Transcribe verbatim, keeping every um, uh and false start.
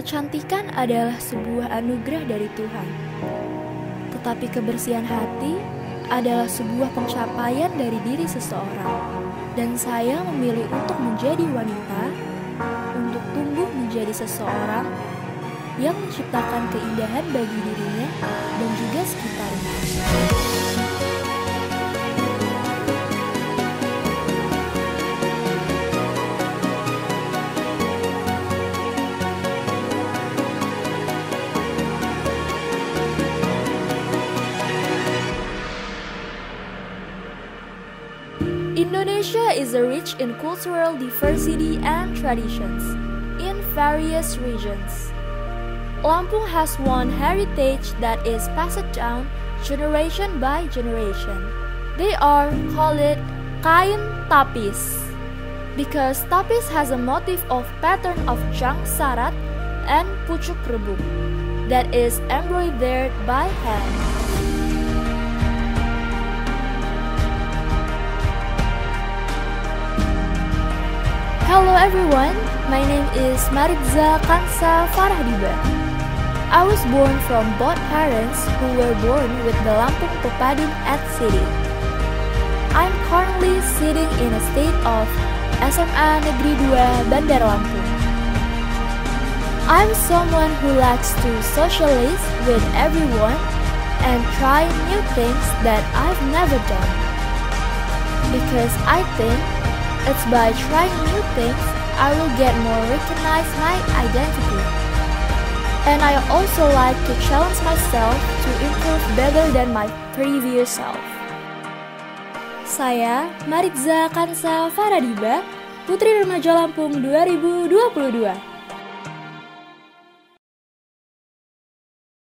Kecantikan adalah sebuah anugerah dari Tuhan, tetapi kebersihan hati adalah sebuah pencapaian dari diri seseorang. Dan saya memilih untuk menjadi wanita, untuk tumbuh menjadi seseorang yang menciptakan keindahan bagi dirinya dan juga sekitarnya. Indonesia is rich in cultural diversity and traditions in various regions. Lampung has one heritage that is passed down generation by generation. They are called kain tapis because tapis has a motif of pattern of jang sarat and pucuk rebung that is embroidered by hand. Hello everyone, my name is Maritza Kansa Farhadiba. I was born from both parents who were born with the Lampung Pepadun at City. I'm currently sitting in a state of S M A Negeri dua Bandar Lampung. I'm someone who likes to socialize with everyone and try new things that I've never done. Because I think it's by trying new things I will get more recognize my identity. And I also like to challenge myself to improve better than my previous self. Saya Maritza Kansa Farhadiba, Putri Remaja Lampung dua ribu dua puluh dua.